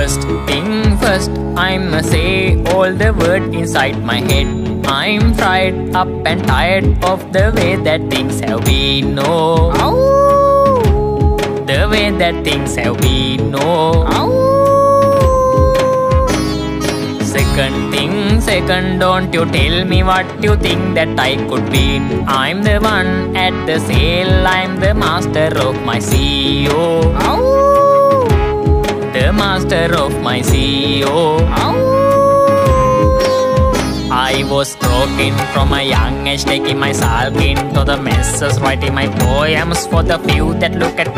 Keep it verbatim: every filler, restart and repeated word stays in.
First thing first, I'ma say all the words inside my head. I'm fried up and tired of the way that things have been. No, the way that things have been. No. Second thing, second, don't you tell me what you think that I could be. I'm the one at the sale, I'm the master of my C E O. The master of my C E O. I was broken from a young age, taking my sulk into the messes, writing my poems for the few that look at me.